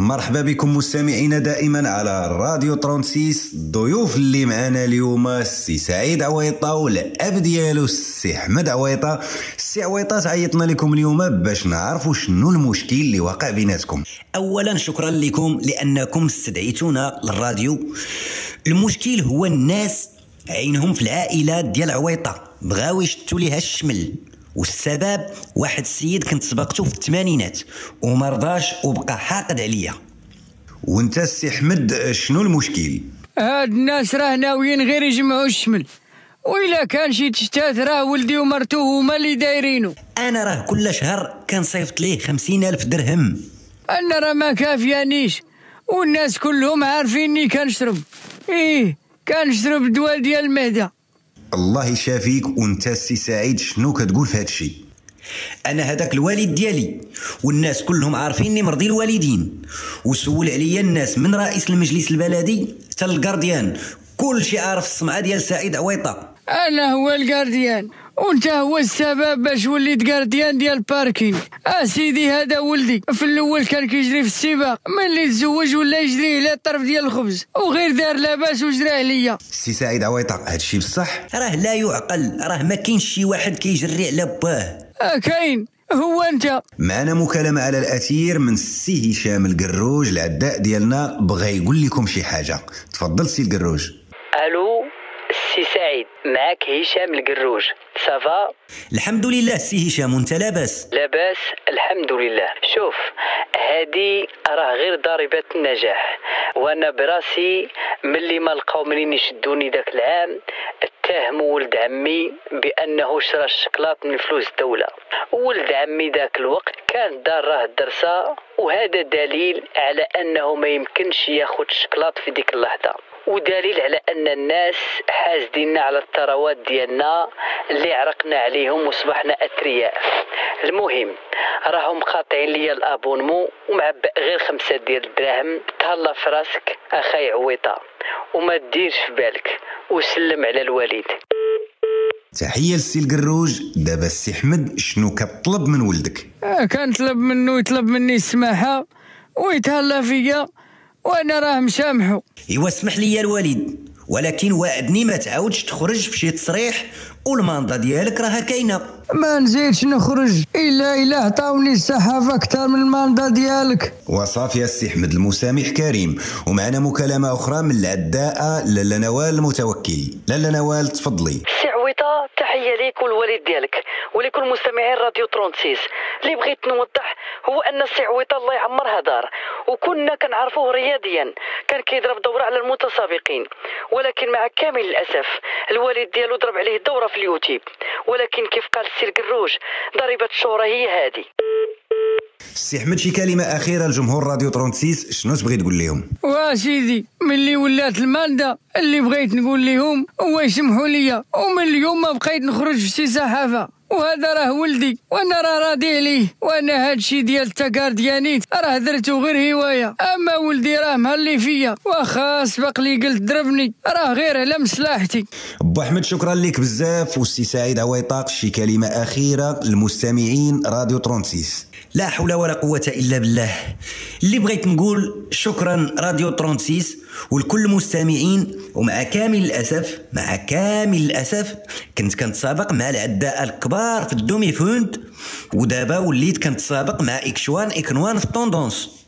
مرحبا بكم مستمعينا دائما على راديو 36. الضيوف اللي معنا اليوم السي سعيد عويطه والاب ديالو السي احمد عويطه. السي عويطه تعيطنا لكم اليوم باش نعرفوا شنو المشكل اللي واقع بيناتكم. اولا شكرا لكم لانكم استدعيتونا للراديو. المشكل هو الناس عينهم في العائله ديال عويطه بغاو يشتوا ليها الشمل، والسبب واحد السيد كنت سبقته في الثمانينات وما رضاش وبقى حاقد عليا. وانت السي احمد شنو المشكل؟ هاد الناس راه ناويين غير يجمعوا الشمل، وإلا كان شي تشتات راه ولدي ومرتو هما اللي دايرينو. انا راه كل شهر كنصيفط ليه 50,000 درهم. انا راه ما كافيانيش، والناس كلهم عارفيني كنشرب كنشرب دواء ديال المعده. الله يشافيك. وانت السي سعيد شنو كتقول في هادشي؟ انا هذاك الوالد ديالي والناس كلهم عارفيني مرضي الوالدين، وسول عليا الناس من رئيس المجلس البلدي حتى الكارديان، كل شي عارف السمعه ديال سعيد عويطه. انا هو الكارديان وانت هو السبب باش وليت كارديان ديال الباركين. سيدي هذا ولدي في الاول كان كيجري في السباق، ملي تزوج ولا يجري على الطرف ديال الخبز وغير دار لاباس وجرى عليا. السي سعيد عويطه هادشي بصح؟ راه لا يعقل، راه ما كاينش شي واحد كيجري على باه. كاين، هو انت. معنا مكالمه على الاثير من السي هشام القروج العداء ديالنا، بغى يقول لكم شي حاجه. تفضل سي القروج. الو سي سعيد، معك هشام القروج. صافا؟ الحمد لله سي هشام، وانت لاباس؟ لاباس الحمد لله. شوف، هادي راه غير ضريبة النجاح، وانا براسي ملي ما لقاو منين يشدوني داك العام اتهموا ولد عمي بانه شرى الشكلاط من فلوس الدولة. ولد عمي داك الوقت كان دار راه الدرسة، وهذا دليل على انه ما يمكنش ياخد الشكلاط في ديك اللحظة، ودليل على ان الناس حاسدين على الثروات ديالنا اللي عرقنا عليهم وصبحنا اثرياء. المهم راهم قاطعين ليا الابونمون ومعبأ غير 5 ديال الدراهم. تهلا في راسك اخاي عويطه وما ديرش في بالك وسلم على الوالد. تحيه للسي القروج. دابا السي احمد شنو كطلب من ولدك؟ كنطلب منه يطلب مني السماحه ويتهلا فيا، وانا راه مسامحو. ايوا اسمح لي يا الوالد، ولكن وعدني ما تعاودش تخرج بشي تصريح، والماندا ديالك راها كاينه. ما نزيدش نخرج الا عطاوني الصحافه اكثر من الماندا ديالك. وصافي يا السي احمد، المسامح كريم. ومعنا مكالمه اخرى من العداء لاله نوال المتوكل. لاله نوال تفضلي. سي عويطه، تحيه ليك والوالد ديالك ولكل مستمعين راديو 36. اللي بغيت نوضح هو ان السي عويطه الله يعمرها دار، وكنا كنعرفوه رياضيا، كان كيضرب دوره على المتسابقين، ولكن مع كامل الاسف الوالد ديالو ضرب عليه دوره في اليوتيوب. ولكن كيف قال السي القروج، ضريبه الشهره هي هذه. السي احمد شي كلمه اخيره لجمهور راديو 36 شنو تبغي تقول لهم؟ وسيدي ملي ولات الماندا اللي بغيت نقول لهم هو يسمحوا لي، ومن اليوم ما بقيت نخرج في شي صحافه، وهذا راه ولدي وانا راه راضي عليه، وانا هادشي ديال التكارديانيت راه درتو غير هوايه، اما ولدي راه مهلي فيا، واخا سبق لي قلت ضربني راه غير على مصلحتي. بو احمد شكرا لك بزاف. والسي سعيد عويطاق شي كلمه اخيره للمستمعين راديو 36؟ لا حول ولا قوة إلا بالله. اللي بغيت نقول شكرا راديو 36 والكل مستمعين. ومع كامل الأسف كنت كنتسابق مع العداء الكبار في الدومي فوند، ودابا وليت كنتسابق مع إكشوان إكنوان في الطوندونس.